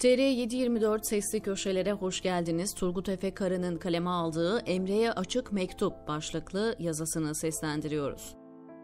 TR724 Sesli Köşelere hoş geldiniz. Turgut Efe Karı'nın kaleme aldığı Emre'ye Açık Mektup başlıklı yazısını seslendiriyoruz.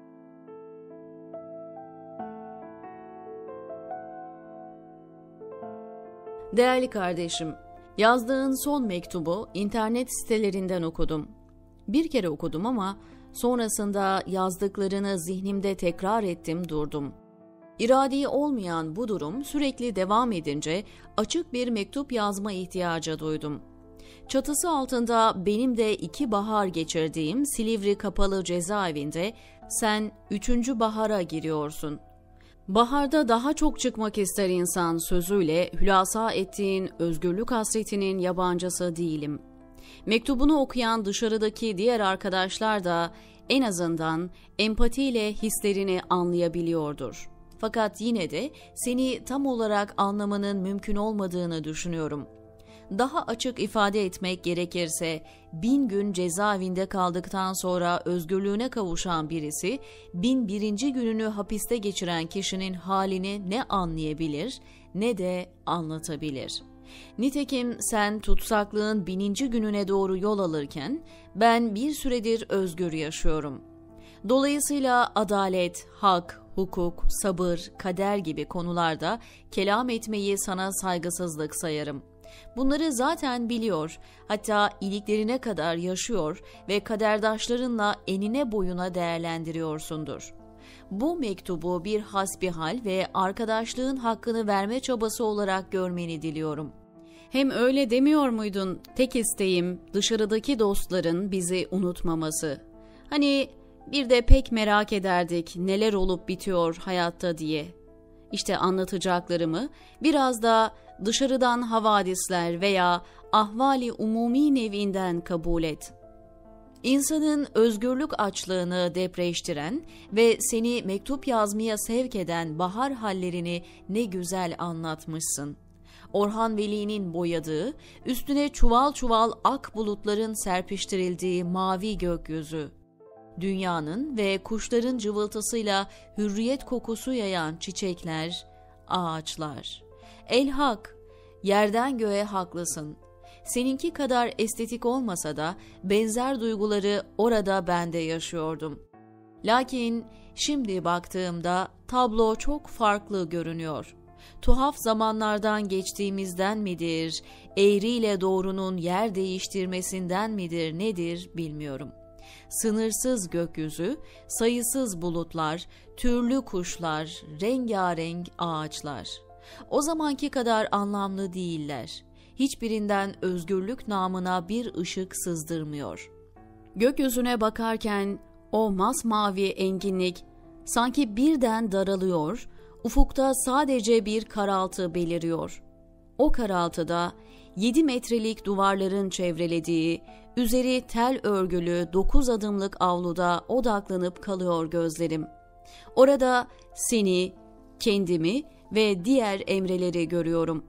Değerli kardeşim, yazdığın son mektubu internet sitelerinden okudum. Bir kere okudum ama sonrasında yazdıklarını zihnimde tekrar ettim durdum. İradi olmayan bu durum sürekli devam edince açık bir mektup yazma ihtiyacı duydum. Çatısı altında benim de 2 bahar geçirdiğim Silivri Kapalı Cezaevinde sen 3. bahara giriyorsun. Baharda daha çok çıkmak ister insan sözüyle hülasa ettiğin özgürlük hasretinin yabancısı değilim. Mektubunu okuyan dışarıdaki diğer arkadaşlar da en azından empatiyle hislerini anlayabiliyordur. Fakat yine de seni tam olarak anlamanın mümkün olmadığını düşünüyorum. Daha açık ifade etmek gerekirse 1000 gün cezaevinde kaldıktan sonra özgürlüğüne kavuşan birisi 1001. gününü hapiste geçiren kişinin halini ne anlayabilir ne de anlatabilir. Nitekim sen tutsaklığın 1000. gününe doğru yol alırken ben bir süredir özgür yaşıyorum. Dolayısıyla adalet, hak, hukuk, sabır, kader gibi konularda kelam etmeyi sana saygısızlık sayarım. Bunları zaten biliyor, hatta iliklerine kadar yaşıyor ve kaderdaşlarınla enine boyuna değerlendiriyorsundur. Bu mektubu bir hasbihal ve arkadaşlığın hakkını verme çabası olarak görmeni diliyorum. Hem öyle demiyor muydun, tek isteğim dışarıdaki dostların bizi unutmaması. Hani bir de pek merak ederdik neler olup bitiyor hayatta diye. İşte anlatacaklarımı biraz da dışarıdan havadisler veya ahvali umumi nevinden kabul et. İnsanın özgürlük açlığını depreştiren ve seni mektup yazmaya sevk eden bahar hallerini ne güzel anlatmışsın. Orhan Veli'nin boyadığı, üstüne çuval çuval ak bulutların serpiştirildiği mavi gökyüzü. Dünyanın ve kuşların cıvıltısıyla hürriyet kokusu yayan çiçekler, ağaçlar. Elhak, yerden göğe haklısın. Seninki kadar estetik olmasa da benzer duyguları orada ben de yaşıyordum. Lakin şimdi baktığımda tablo çok farklı görünüyor. Tuhaf zamanlardan geçtiğimizden midir, eğriyle doğrunun yer değiştirmesinden midir nedir bilmiyorum. Sınırsız gökyüzü, sayısız bulutlar, türlü kuşlar, rengarenk ağaçlar. O zamanki kadar anlamlı değiller. Hiçbirinden özgürlük namına bir ışık sızdırmıyor. Gökyüzüne bakarken o masmavi enginlik sanki birden daralıyor, ufukta sadece bir karaltı beliriyor. O karaltıda 7 metrelik duvarların çevrelediği, üzeri tel örgülü 9 adımlık avluda odaklanıp kalıyor gözlerim. Orada seni, kendimi ve diğer Emreleri görüyorum.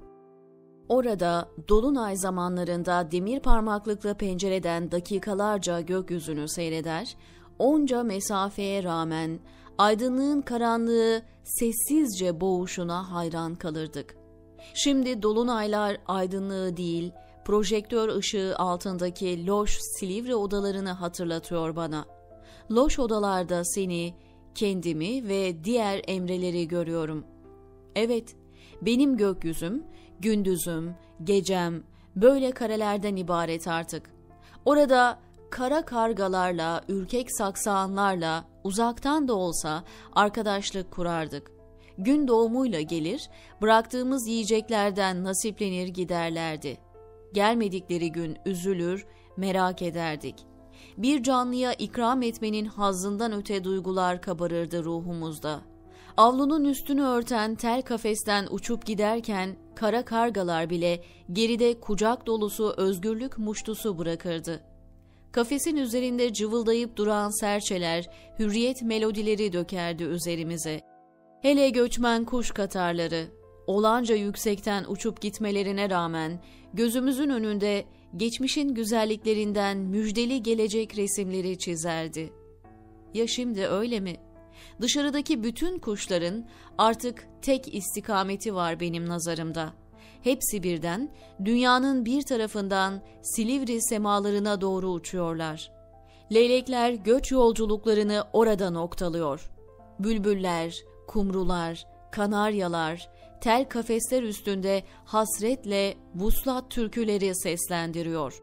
Orada dolunay zamanlarında demir parmaklıklı pencereden dakikalarca gökyüzünü seyreder, onca mesafeye rağmen aydınlığın karanlığı sessizce boğuşuna hayran kalırdık. Şimdi dolunaylar aydınlığı değil, projektör ışığı altındaki loş Silivri odalarını hatırlatıyor bana. Loş odalarda seni, kendimi ve diğer Emreleri görüyorum. Evet, benim gökyüzüm, gündüzüm, gecem böyle karelerden ibaret artık. Orada kara kargalarla, ürkek saksağanlarla uzaktan da olsa arkadaşlık kurardık. Gün doğumuyla gelir, bıraktığımız yiyeceklerden nasiplenir giderlerdi. Gelmedikleri gün üzülür, merak ederdik. Bir canlıya ikram etmenin hazzından öte duygular kabarırdı ruhumuzda. Avlunun üstünü örten tel kafesten uçup giderken kara kargalar bile geride kucak dolusu özgürlük muştusu bırakırdı. Kafesin üzerinde cıvıldayıp duran serçeler hürriyet melodileri dökerdi üzerimize. Hele göçmen kuş katarları, olanca yüksekten uçup gitmelerine rağmen gözümüzün önünde geçmişin güzelliklerinden müjdeli gelecek resimleri çizerdi. Ya şimdi öyle mi? Dışarıdaki bütün kuşların artık tek istikameti var benim nazarımda. hepsi birden dünyanın bir tarafından Silivri semalarına doğru uçuyorlar. Leylekler göç yolculuklarını orada noktalıyor. Bülbüller, kumrular, kanaryalar, tel kafesler üstünde hasretle vuslat türküleri seslendiriyor.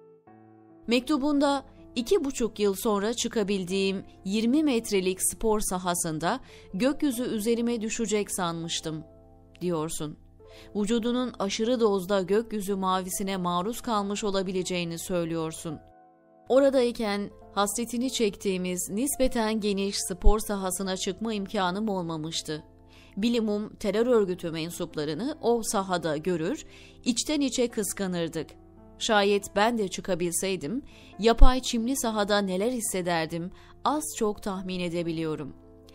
Mektubunda 2,5 yıl sonra çıkabildiğim 20 metrelik spor sahasında gökyüzü üzerime düşecek sanmıştım, diyorsun. Vücudunun aşırı dozda gökyüzü mavisine maruz kalmış olabileceğini söylüyorsun. Oradayken hasretini çektiğimiz nispeten geniş spor sahasına çıkma imkanım olmamıştı. Bilimum terör örgütü mensuplarını o sahada görür, içten içe kıskanırdık. Şayet ben de çıkabilseydim, yapay çimli sahada neler hissederdim az çok tahmin edebiliyorum.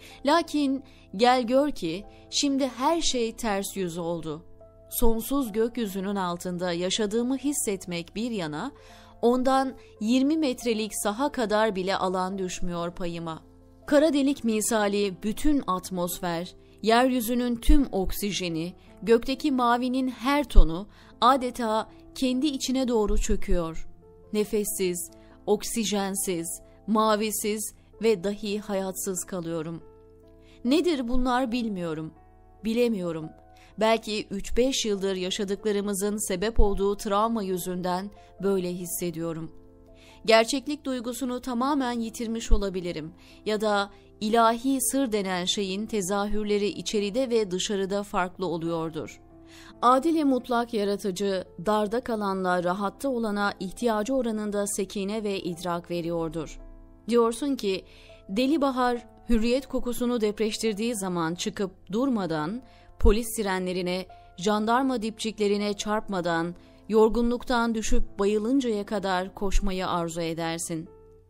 Lakin gel gör ki şimdi her şey ters yüz oldu. Sonsuz gökyüzünün altında yaşadığımı hissetmek bir yana, ondan 20 metrelik saha kadar bile alan düşmüyor payıma. Kara delik misali bütün atmosfer, yeryüzünün tüm oksijeni, gökteki mavinin her tonu adeta kendi içine doğru çöküyor. Nefessiz, oksijensiz, mavisiz ve dahi hayatsız kalıyorum. Nedir bunlar bilmiyorum, bilemiyorum. Belki 3-5 yıldır yaşadıklarımızın sebep olduğu travma yüzünden böyle hissediyorum. Gerçeklik duygusunu tamamen yitirmiş olabilirim ya da ilahi sır denen şeyin tezahürleri içeride ve dışarıda farklı oluyordur. Adil-i mutlak yaratıcı, darda kalanla rahatta olana ihtiyacı oranında sekine ve idrak veriyordur. Diyorsun ki, deli bahar hürriyet kokusunu depreştirdiği zaman çıkıp durmadan, polis sirenlerine, jandarma dipçiklerine çarpmadan, yorgunluktan düşüp bayılıncaya kadar koşmayı arzu edersin.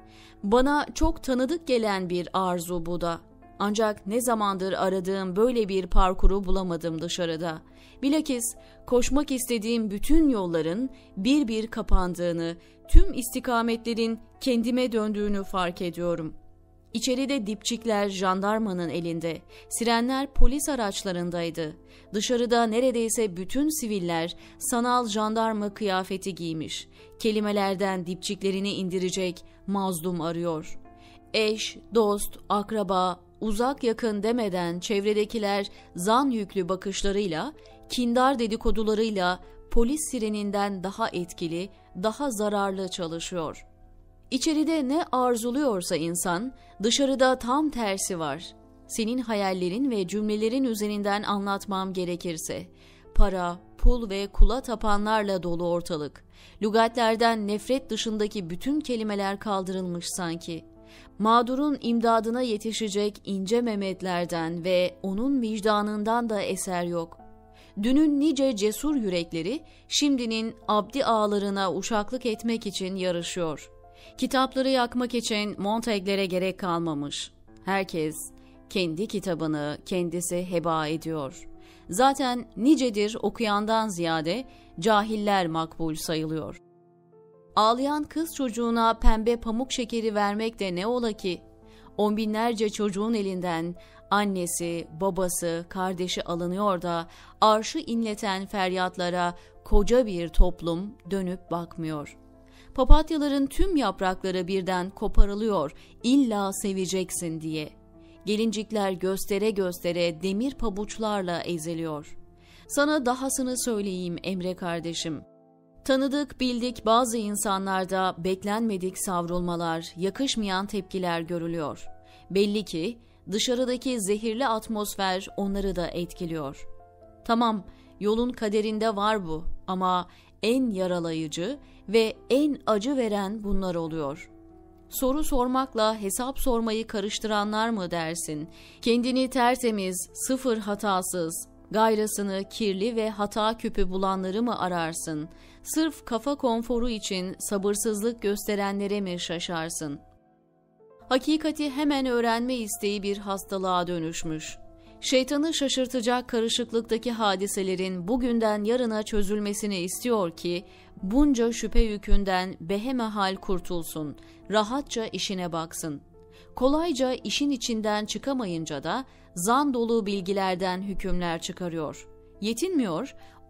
Bana çok tanıdık gelen bir arzu bu da. Ancak ne zamandır aradığım böyle bir parkuru bulamadım dışarıda. Bilakis koşmak istediğim bütün yolların bir bir kapandığını, tüm istikametlerin kendime döndüğünü fark ediyorum. İçeride dipçikler jandarmanın elinde, sirenler polis araçlarındaydı. Dışarıda neredeyse bütün siviller sanal jandarma kıyafeti giymiş. Kelimelerden dipçiklerini indirecek mazlum arıyor. Eş, dost, akraba, uzak yakın demeden çevredekiler zan yüklü bakışlarıyla, kindar dedikodularıyla polis sireninden daha etkili, daha zararlı çalışıyor. İçeride ne arzuluyorsa insan, dışarıda tam tersi var. Senin hayallerin ve cümlelerin üzerinden anlatmam gerekirse, para, pul ve kula tapanlarla dolu ortalık. Lügatlerden nefret dışındaki bütün kelimeler kaldırılmış sanki. Mağdurun imdadına yetişecek ince Mehmetlerden ve onun vicdanından da eser yok. Dünün nice cesur yürekleri, şimdinin abdi ağalarına uşaklık etmek için yarışıyor. Kitapları yakmak için Montaigne'lere gerek kalmamış. Herkes kendi kitabını kendisi heba ediyor. Zaten nicedir okuyandan ziyade cahiller makbul sayılıyor. Ağlayan kız çocuğuna pembe pamuk şekeri vermek de ne ola ki? On binlerce çocuğun elinden annesi, babası, kardeşi alınıyor da arşı inleten feryatlara koca bir toplum dönüp bakmıyor. Papatyaların tüm yaprakları birden koparılıyor, illa seveceksin diye. Gelincikler göstere göstere demir pabuçlarla eziliyor. Sana dahasını söyleyeyim Emre kardeşim. Tanıdık bildik bazı insanlarda beklenmedik savrulmalar, yakışmayan tepkiler görülüyor. Belli ki dışarıdaki zehirli atmosfer onları da etkiliyor. Tamam, yolun kaderinde var bu ama en yaralayıcı ve en acı veren bunlar oluyor. Soru sormakla hesap sormayı karıştıranlar mı dersin? Kendini tertemiz, sıfır hatasız, gayrısını kirli ve hata küpü bulanları mı ararsın? Sırf kafa konforu için sabırsızlık gösterenlere mi şaşarsın? Hakikati hemen öğrenme isteği bir hastalığa dönüşmüş. Şeytanı şaşırtacak karışıklıktaki hadiselerin bugünden yarına çözülmesini istiyor ki, bunca şüphe yükünden behemehal kurtulsun, rahatça işine baksın. Kolayca işin içinden çıkamayınca da zan dolu bilgilerden hükümler çıkarıyor. Yetinmiyor,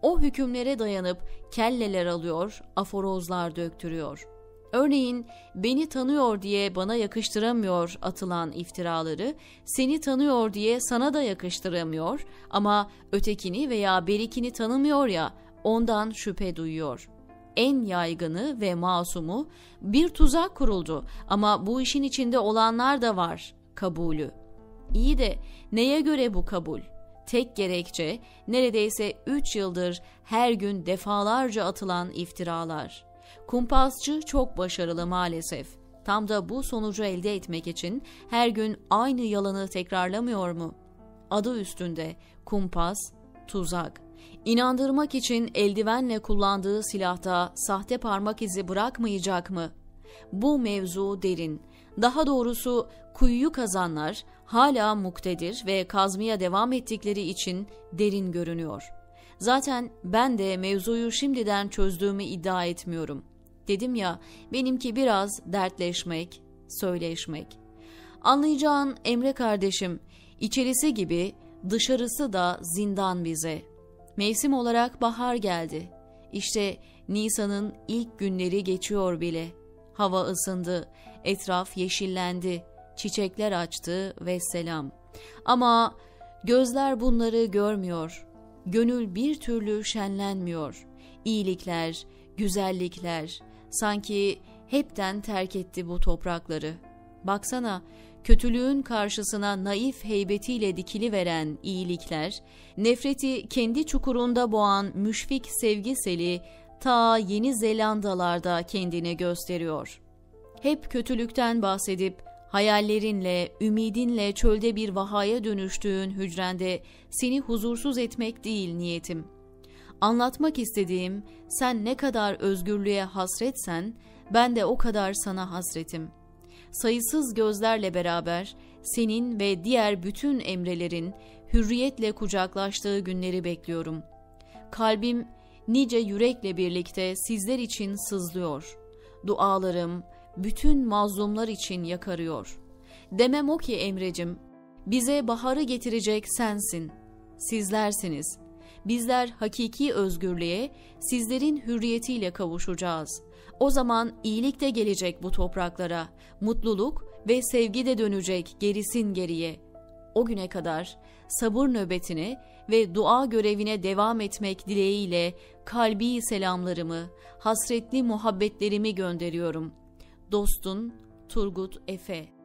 O hükümlere dayanıp kelleler alıyor, aforozlar döktürüyor. Örneğin beni tanıyor diye bana yakıştıramıyor atılan iftiraları, seni tanıyor diye sana da yakıştıramıyor ama ötekini veya berikini tanımıyor ya, ondan şüphe duyuyor. En yaygını ve masumu, bir tuzak kuruldu ama bu işin içinde olanlar da var kabulü. İyi de neye göre bu kabul? Tek gerekçe neredeyse 3 yıldır her gün defalarca atılan iftiralar. Kumpasçı çok başarılı maalesef. Tam da bu sonucu elde etmek için her gün aynı yalanı tekrarlamıyor mu? Adı üstünde kumpas, tuzak. İnandırmak için eldivenle kullandığı silahta sahte parmak izi bırakmayacak mı? Bu mevzu derin. Daha doğrusu kuyuyu kazanlar hala muktedir ve kazmaya devam ettikleri için derin görünüyor. Zaten ben de mevzuyu şimdiden çözdüğümü iddia etmiyorum. Dedim ya, benimki biraz dertleşmek, söyleşmek. Anlayacağın Emre kardeşim, içerisi gibi dışarısı da zindan bize. Mevsim olarak bahar geldi. İşte Nisan'ın ilk günleri geçiyor bile. Hava ısındı, etraf yeşillendi, çiçekler açtı vesselam. Ama gözler bunları görmüyor. Gönül bir türlü şenlenmiyor. İyilikler, güzellikler sanki hepten terk etti bu toprakları. Baksana, kötülüğün karşısına naif heybetiyle dikiliveren iyilikler, nefreti kendi çukurunda boğan müşfik sevgi seli ta Yeni Zelandalarda kendini gösteriyor. Hep kötülükten bahsedip hayallerinle, ümidinle çölde bir vahaya dönüştüğün hücrende seni huzursuz etmek değil niyetim. Anlatmak istediğim, sen ne kadar özgürlüğe hasretsen, ben de o kadar sana hasretim. Sayısız gözlerle beraber senin ve diğer bütün emrelerin hürriyetle kucaklaştığı günleri bekliyorum. Kalbim nice yürekle birlikte sizler için sızlıyor. Dualarım bütün mazlumlar için yakarıyor. Demem o ki Emrecim, bize baharı getirecek sensin. Sizlersiniz. Bizler hakiki özgürlüğe, sizlerin hürriyetiyle kavuşacağız. O zaman iyilik de gelecek bu topraklara, mutluluk ve sevgi de dönecek gerisin geriye. O güne kadar sabır nöbetine ve dua görevine devam etmek dileğiyle kalbi selamlarımı, hasretli muhabbetlerimi gönderiyorum. Dostun Turgut Efe.